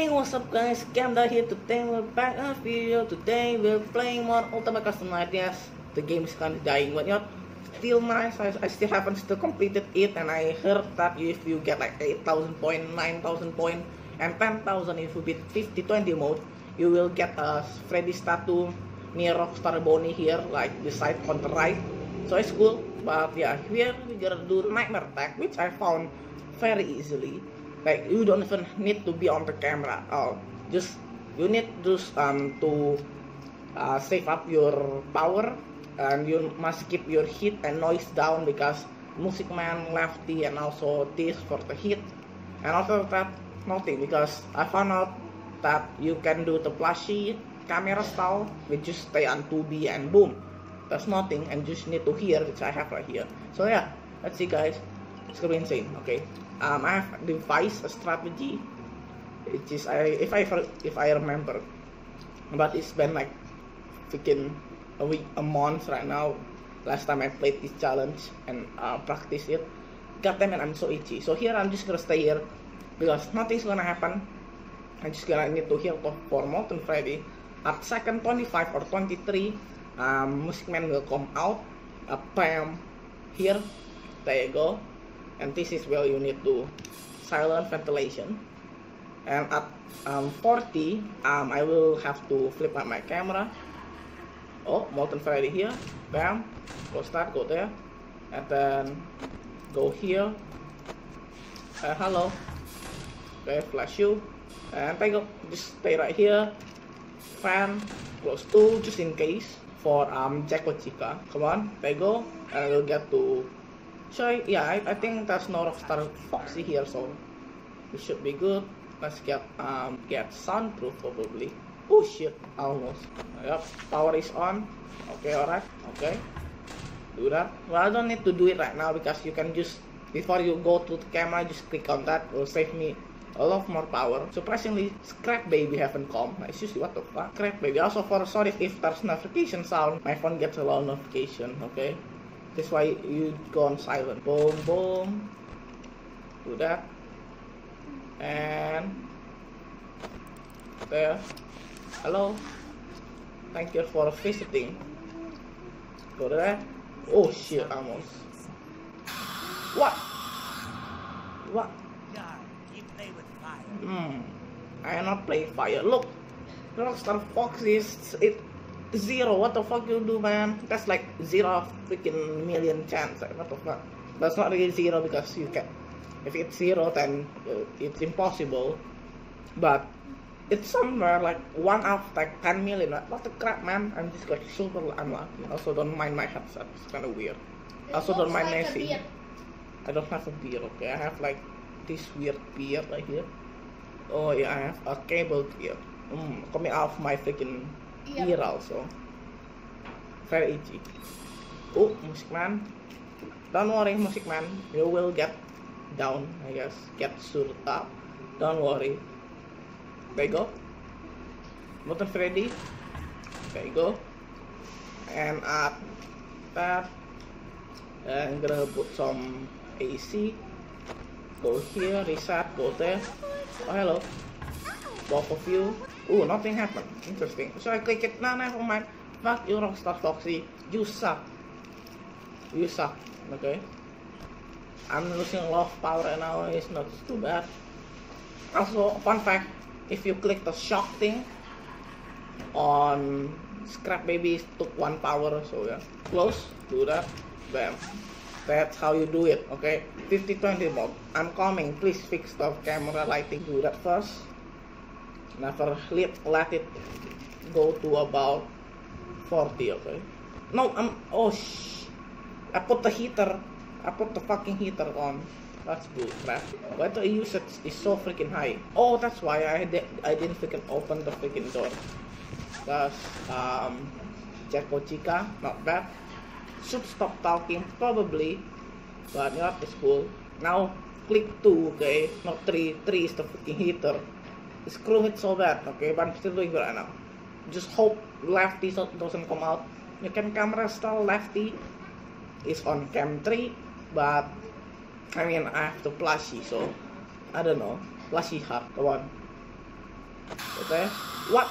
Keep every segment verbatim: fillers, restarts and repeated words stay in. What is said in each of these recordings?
Hey, what's up guys, Gamda here. Today we're back on a video. Today we're playing more Ultimate Custom Night. Yes, the game is kind of dying, but you know, still nice. I, I still haven't still completed it, and I heard that if you get like eight thousand point, nine thousand point, and ten thousand if you beat fifty twenty mode, you will get a Freddy statue near Rockstar Bonnie here, like beside on the right. So it's cool, but yeah, here we're gonna do Nightmare Attack, which I found very easily. Like, you don't even need to be on the camera at all. Just you need just um to uh, save up your power, and you must keep your hit and noise down because Music Man, Lefty, and also this for the hit. And after that, nothing, because I found out that you can do the plushy camera style, which just stay on two B and boom, that's nothing, and just need to hear, which I have right here. So yeah, let's see guys. It's gonna be insane. Okay. Um, I have devised a strategy, which is I if I if I remember, but it's been like freaking a week, a month right now. Last time I played this challenge and uh, practice it. God damn it, I'm so itchy. So here I'm just gonna stay here because nothing's gonna happen. I'm just gonna need to heal for Molten Freddy. At second twenty-five or twenty-three, um, Music Man will come out. Uh, bam, here, there you go. And this is where you need to silent ventilation. And at um, forty, um, I will have to flip out my camera. Oh, Molten Freddy here. Bam. Go start, go there. And then go here. Uh, hello. Okay, flash you. And I go, just stay right here. Fan, close two, just in case. For um, Jacko Chica. Come on, there you go. And I will get to... So yeah, I, I think there's no Rockstar Foxy here, so it should be good. Let's get um get soundproof probably. Oh shit, almost. Yep, power is on. Okay, alright, okay. Do that. Well, I don't need to do it right now because you can just before you go to the camera, just click on that. It will save me a lot more power. Surprisingly, Scrap Baby haven't come. Excuse me, what the fuck? Scrap Baby. Also for sorry if there's notification sound, my phone gets a lot of notification. Okay. That's why you go on silent. Boom, boom. Do that. And there. Hello. Thank you for visiting. Go to that. Oh shit, almost. What? What? Hmm. I am not playing fire. Look. Rockstar Fox is it. Zero, what the fuck you do, man? That's like zero freaking million chance. What the fuck? That's not really zero because you can. If it's zero, then uh, it's impossible. But it's somewhere like one out of like ten million. What the crap, man? I'm just like super unlucky. Also, don't mind my headset. It's kind of weird. It also, don't mind like Nessie. I don't have a beard. Okay, I have like this weird beard right here. Oh yeah, I have a cable beard. Mm, coming out of my freaking. Yep. Here also very itchy. Oh, Music Man, don't worry, Music Man, you will get down, I guess, get suited up. Don't worry. There you go. Molten Freddy. There you go. And at that, I'm gonna put some A C. Go here, reset, go there. Oh hello, both of you. Oh, nothing happened. Interesting. So I click it. Nah, never mind. Fuck you, Rockstar Foxy. You suck. You suck. Okay. I'm losing a lot of power right now. It's not too bad. Also, fun fact: if you click the shock thing on Scrap Baby, it took one power. So yeah, close. Do that. Bam. That's how you do it. Okay. fifty twenty mode. I'm coming. Please fix the camera lighting. Do that first. Never let, let it go to about forty, okay? No, I'm, oh sh, I put the heater, I put the fucking heater on. That's bull crap. Why the usage is so freaking high? Oh, that's why I, di I didn't freaking open the freaking door. That's, um, Jacko Chica, not bad. Should stop talking, probably, but not, it's cool. Now, click two, okay? Not three, three is the freaking heater. Screw it so bad, okay, but I'm still doing it right now. Just hope Lefty doesn't come out. You can camera style Lefty is on cam three, but I mean I have to plushy, so I don't know. Plushy hard, come on. Okay. What?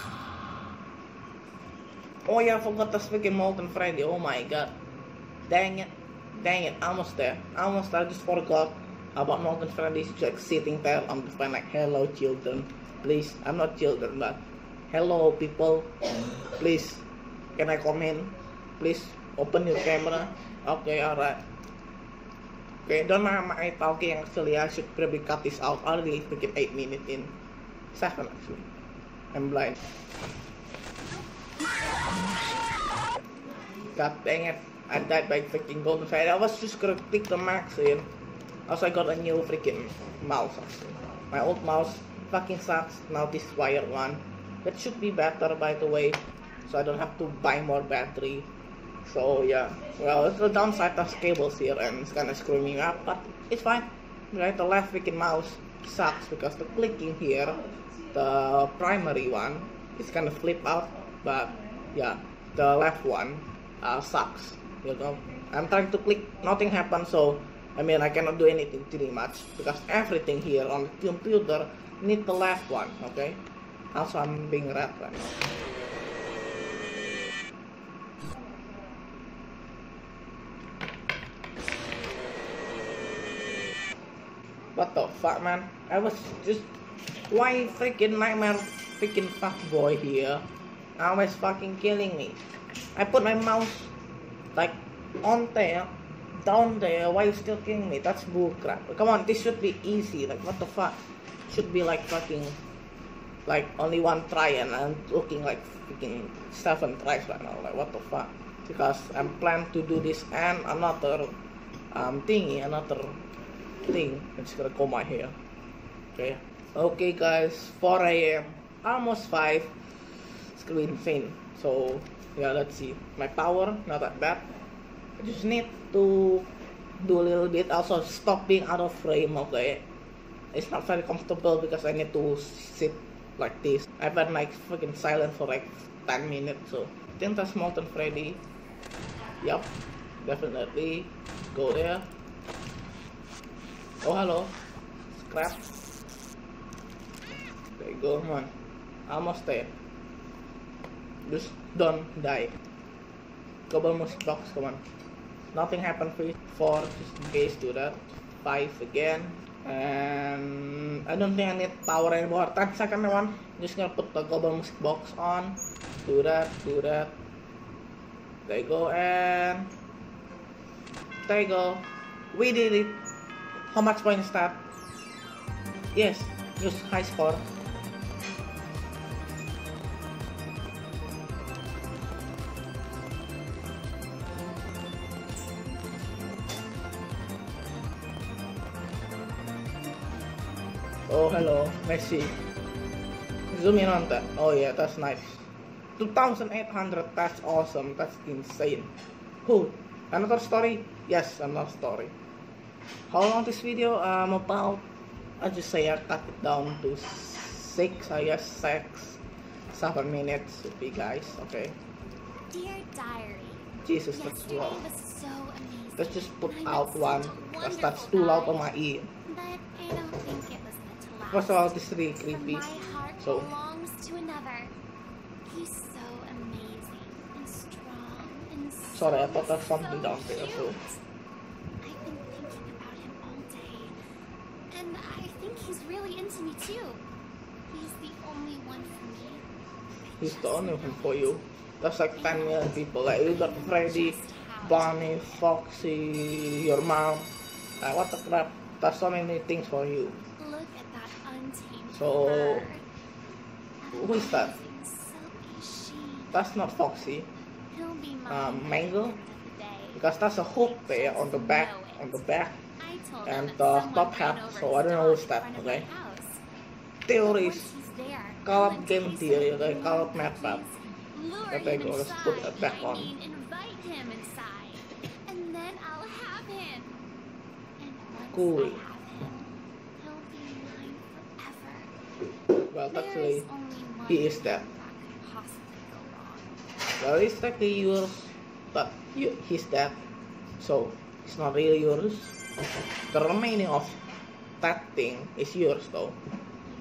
Oh yeah, I forgot the freaking Molten Freddy. Oh my god. Dang it. Dang it. Almost there. Almost there. I just forgot about Molten Freddy. He's like sitting there on the fan like, hello children. Please. I'm not children, but hello people. Please. Can I come in? Please open your camera. Okay, alright. Okay, don't mind my talking actually. I should probably cut this out. Already freaking eight minutes in. Seven actually. I'm blind. God dang it. I died by freaking Golden Freddy. I was just gonna click the max in. Also, I got a new freaking mouse actually. My old mouse fucking sucks. Now this wired one. That should be better by the way. So I don't have to buy more battery. So yeah. Well, it's the downside of cables here and it's kinda screwing me up. But it's fine. Right, the left freaking mouse sucks because the clicking here, the primary one, is kinda flip out. But yeah, the left one uh, sucks. You know, I'm trying to click, nothing happens, so I mean I cannot do anything pretty much because everything here on the computer need the left one. Okay. Also I'm being red right now. What the fuck, man? I was just why freaking nightmare freaking fuckboy here always fucking killing me. I put my mouse like on there, down there. Why you still killing me? That's bullcrap. Come on, this should be easy. Like what the fuck? Should be like fucking like only one try and I'm looking like freaking seven tries right now. Like what the fuck? Because I'm planning to do this and another um thingy, another thing. I'm just gonna comb my hair. Okay. Okay guys, four A M almost five. Screen faint. So yeah, let's see. My power not that bad. I just need to do a little bit. Also stop being out of frame. Okay. It's not very comfortable because I need to sit like this. I've been like freaking silent for like ten minutes. So I think that's Molten Freddy. Yup, definitely. Go there. Oh hello. Scrap. There you go, man. Almost there. Just don't die. Global music box, come on. Nothing happened for you. Four, just in case, do that. Five again. And I don't think I need power anymore. ten second one. Just gonna put the global music box on. Do that, do that. There you go, and there you go. We did it. How much points is that? Yes, use high score. Oh hello, Messi. Zoom in on that. Oh yeah, that's nice. two thousand eight hundred, that's awesome, that's insane. Who? Another story? Yes, another story. How long this video? Um, about, I just say I cut it down to six, I guess, six, seven minutes would be, guys, okay? Dear Diary, Jesus, that's yesterday loud. was so amazing. Let's just put I met out such one, a because that's wonderful too loud guy, on my ear. But I don't think it was meant to last. First of all, this is really For creepy, my heart so, belongs to another. He's so amazing and strong and so, sorry, I thought there's something so down there, so. cute. I've been thinking about him all day, and I think he's really into me too. He's the only one for me. I He's the just only know one for it. you. That's like ten million people. Like you got Freddy, Bonnie, Foxy, your mom. Like what the crap? That's so many things for you. Look at that untamed So, fur. who is that? Amazing silky sheen. That's not Foxy. He'll be mine Um, at Mango? the end of the day. Because that's a hook there on the back, on the back. I told and him that the someone top ran hat, over so his I don't know dog who's in that, front of okay? my house. Theories. Once he's there, Call I'll up game entice theory, him okay? with Call warm up map map. cookies, lure Okay, him go, let's put inside, it back I on. mean, invite him inside, and then I'll have him. And once Cool. I have him, he'll be mine forever. Well, There actually, is only one he is thing dead. that could possibly go wrong. Well, it's technically yours, but you, he's dead, so it's not really yours. The remaining of that thing is yours, though.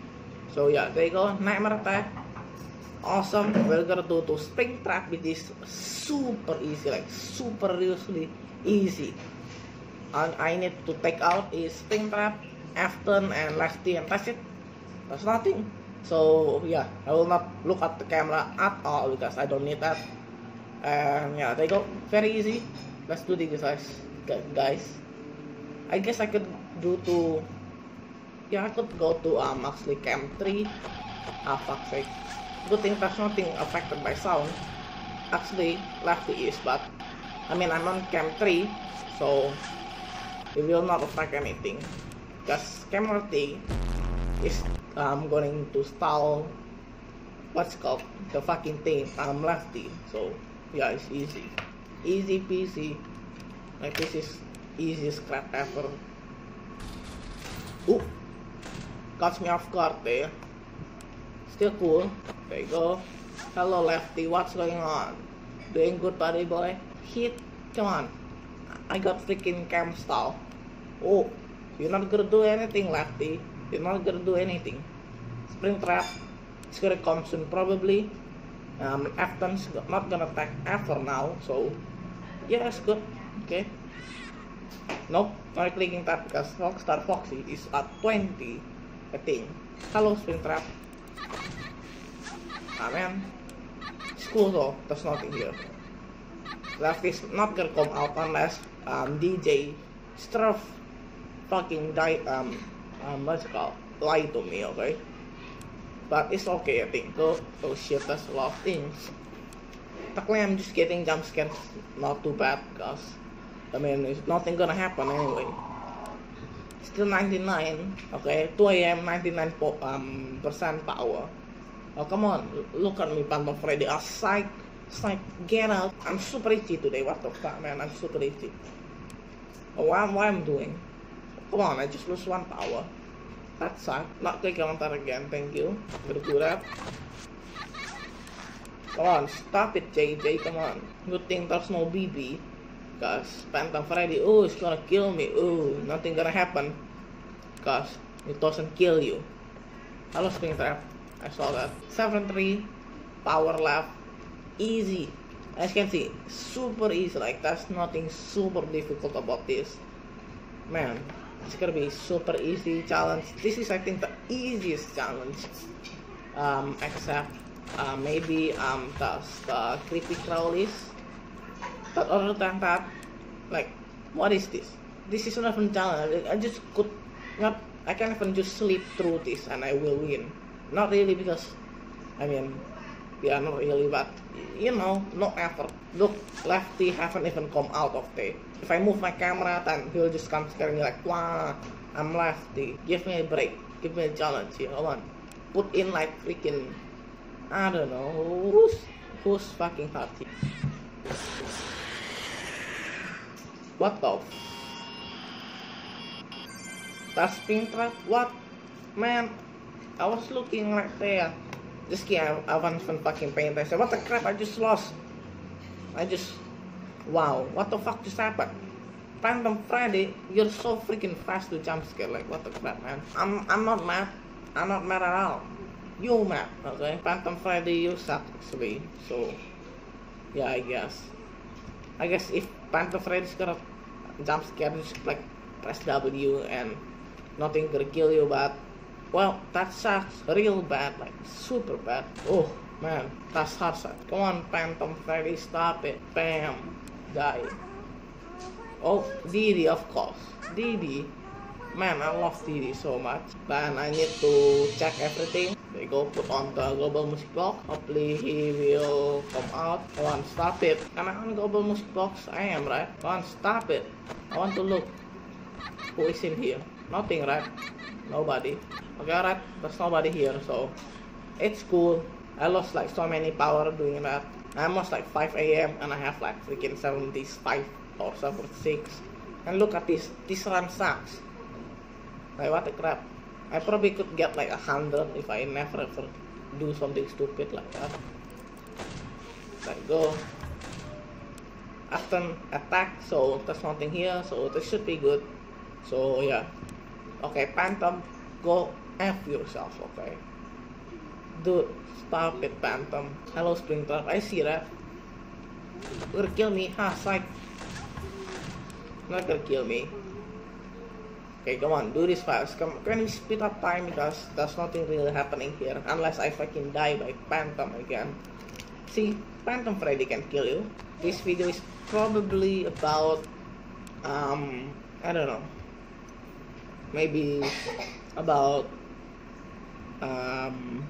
So yeah, there you go. Nightmare attack. Awesome. We're gonna do to spring trap, which is super easy, like super seriously easy. And I need to take out is spring trap, Afton, and lefty, and that's it. That's nothing. So yeah, I will not look at the camera at all because I don't need that. And yeah, there you go. Very easy. Let's do this, guys. Guys, I guess I could do to. Yeah, I could go to um actually cam three. Ah, fuck sake. Good thing there's nothing affected by sound. Actually, lefty is, but I mean I'm on cam three, so it will not affect anything. Because camera three is um going to stall what's called the fucking thing. I'm lefty, so yeah, it's easy, easy peasy. Like this is easiest crap ever. Ooh, catch me off guard there. Still cool. There you go. Hello lefty, what's going on? Doing good, buddy boy? Hit, come on. I got freaking cam stall. Oh, you're not gonna do anything, lefty. You're not gonna do anything. Spring trap. It's gonna come soon probably. Um, Afton's not gonna attack ever now, so yeah, it's good. Okay. Nope, not clicking that because Rockstar Foxy is at twenty, I think. Hello, spring trap. Ah man, it's cool though. There's nothing here. Left is not gonna come out unless um D J Struff fucking die um um what's it called? Lie to me, okay? But it's okay, I think. Oh, oh shit, that's a lot of things. Technically, I'm just getting jump scares. Not too bad because I mean it's nothing gonna happen anyway. Still ninety-nine, okay? two A M ninety-nine um percent power. Oh come on, look at me, Phantom Freddy. Ah, psych, psych, get out. I'm super itchy today. What the fuck, man? I'm super itchy. Oh, what, what I'm doing? Come on, I just lose one power. That sucks. Not take counter again. Thank you. Gonna do that. Come on, stop it, J J. Come on. Good thing there's no B B. Cause Phantom Freddy, oh, it's gonna kill me. Oh, nothing gonna happen. Cause it doesn't kill you. Hello, spring trap. I saw that. seven three, power left, easy. As you can see, super easy. Like that's nothing super difficult about this. Man, it's gonna be super easy challenge. This is, I think, the easiest challenge. Um, except uh, maybe um the, the creepy crawlies. But other than that, like, what is this? This is not even challenge. I just could not. I can even just sleep through this and I will win. Not really because, I mean, yeah, not really, but you know, no effort. Look, lefty haven't even come out of there. If I move my camera, then he'll just come scaring me like, wow, I'm lefty. Give me a break. Give me a challenge here. Come on. Put in like freaking, I don't know, who's, who's fucking hot here? What the? That's spring trap? What? Man, I was looking right there. Just kidding, I, I wasn't even fucking paying attention. What the crap, I just lost. I just, wow, what the fuck just happened? Phantom Freddy, you're so freaking fast to jump scare, like what the crap, man. I'm, I'm not mad. I'm not mad at all. You mad, okay? Phantom Freddy, you suck, actually. So, yeah, I guess. I guess if Phantom Freddy's gonna jump scare, just like press W and nothing gonna kill you, but well, that sucks real bad, like super bad. Oh man, that's hard shot. Come on, Phantom Freddy, stop it. Bam, die. Oh, Didi, of course. Didi, man, I love Didi so much. Then I need to check everything. They go put on the global music box. Hopefully he will come out. Come on, stop it. Am I on global music box? I am, right? Come on, stop it. I want to look. Who is in here? Nothing, right? Nobody. Okay, alright. There's nobody here, so it's cool. I lost like so many power doing that. I almost like five A M and I have like freaking seventy-five or seventy-six. And look at this. This run sucks. Like what the crap. I probably could get like a hundred if I never ever do something stupid like that. Like go. After attack, so there's nothing here, so this should be good. So yeah. Okay, Phantom, go F yourself, okay? Dude, stop it, Phantom. Hello, Springtrap. I see that. You're gonna kill me. Ha, psych. Not gonna kill me. Okay, come on, do this fast. Come, can we speed up time because there's nothing really happening here unless I fucking die by Phantom again. See, Phantom Freddy can kill you. This video is probably about um I don't know, maybe about um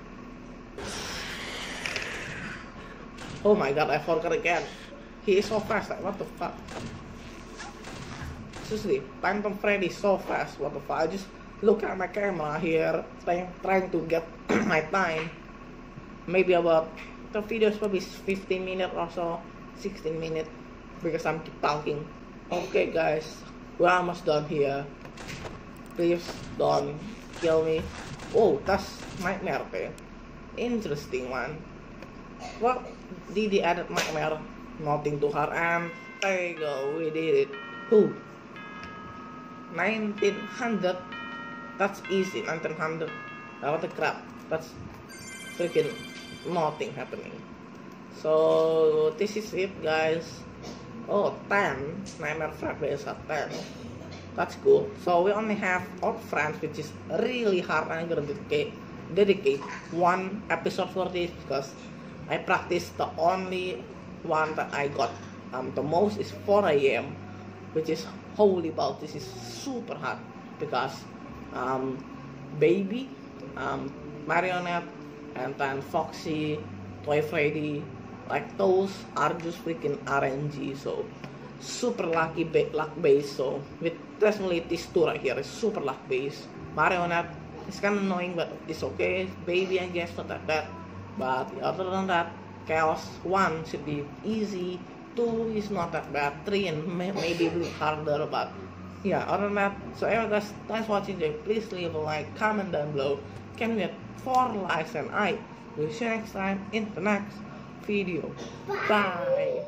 oh my god, I forgot again. He is so fast. Like, what the fuck? Seriously, Phantom Freddy is so fast. What the fuck? I just look at my camera here, trying, trying to get my time. Maybe about the video is probably fifteen minutes or so, sixteen minutes, because I'm keep talking. Okay, guys, we're almost done here. Please don't kill me. Oh, that's Nightmare thing. Interesting one. Well, did they added Nightmare? Nothing too hard, and there you go, we did it. Who? nineteen hundred. That's easy. nineteen hundred. Oh, what the crap? That's freaking nothing happening. So this is it, guys. Oh, ten. Nightmare Freddy is at ten. That's cool. So we only have Odd Friends, which is really hard. I'm gonna dedicate dedicate one episode for this because I practiced the only one that I got um the most is four A M, which is holy balls. This is super hard because um Baby, um Marionette, and then Foxy, Toy Freddy, like those are just freaking R N G. So super lucky ba luck base. So with definitely this two right here is super luck base. Marionette is kind of annoying, but it's okay. Baby, I guess, not that bad. But other than that, Chaos one should be easy. Two is not that bad. Three and may maybe a bit harder, but yeah, other than that. So anyway, guys, thanks for watching. Please leave a like, comment down below. Can we get four likes, and I will see you next time in the next video. Bye.